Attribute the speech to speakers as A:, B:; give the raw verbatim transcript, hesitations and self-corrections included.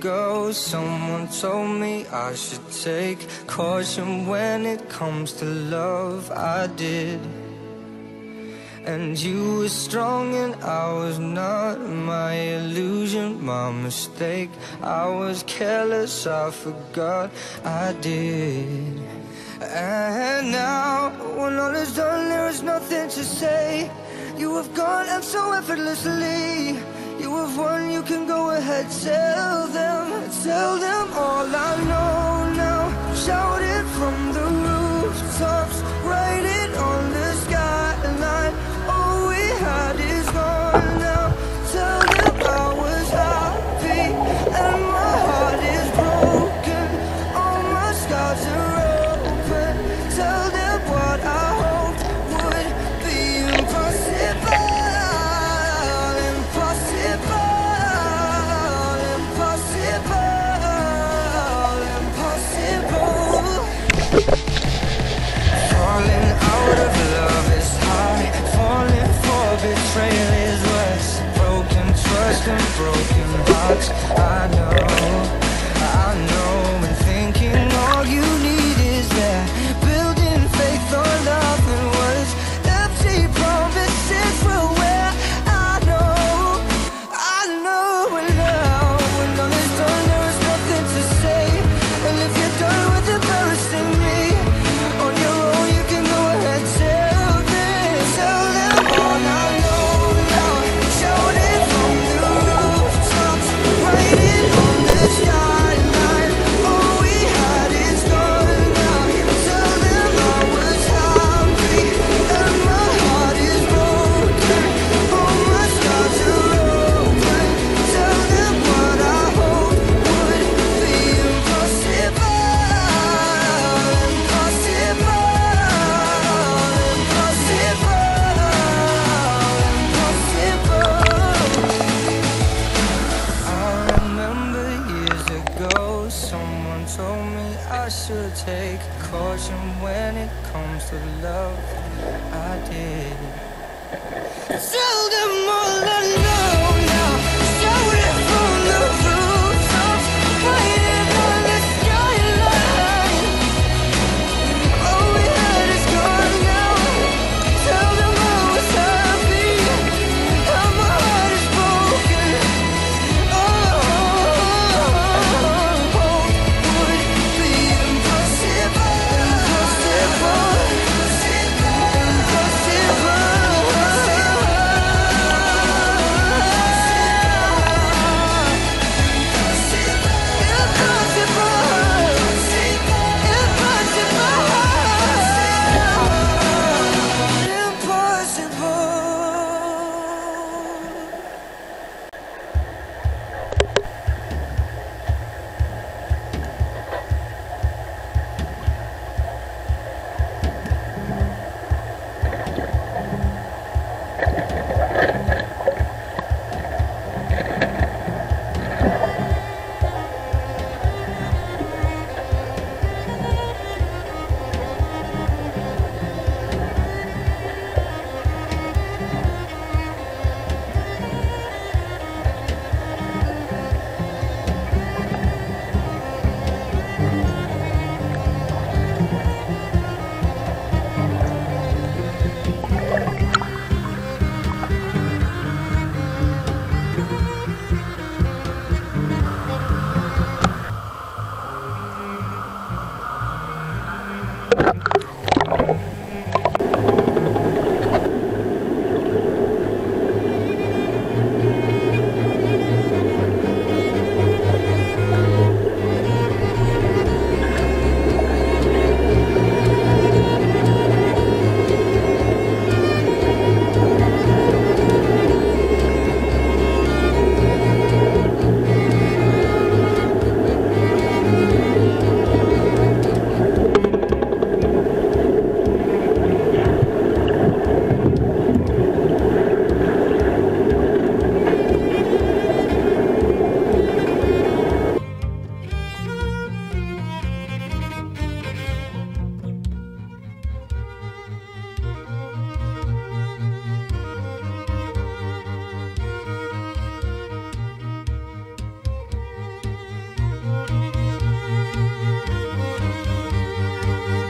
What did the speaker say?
A: ago, someone told me I should take caution when it comes to love. I did. And you were strong and I was not. My illusion, my mistake. I was careless, I forgot I did. And now, when all is done, there is nothing to say. You have gone and so effortlessly. You have won, you can go ahead, tell them. Tell them all I know now. Shout it from the rooftops, write it on the skyline. All we had is gone now. Tell them I was happy and my heart is broken. All my scars are open. Tell them what I hoped would be impossible. Impossible. Impossible. Impossible. Falling out of love is hard. Falling for betrayal is worse. Broken trust and broken hearts. I know, I know. And thinking all you need is that. Building faith on nothing words. Empty promises will wear. I know, I know. And now, when all is done, there is nothing to say. And if you're done with embarrassing me, on your own you can go ahead, tell them, tell them all I know now. Shout it from the rooftops, write it on the skyline. All we had is gone now. Tell them I was happy and my heart is broken. All my scars are open. Tell them what I hoped would be impossible. Impossible. I remember years ago, someone told me I should take caution when it comes to love. I did. Tell them all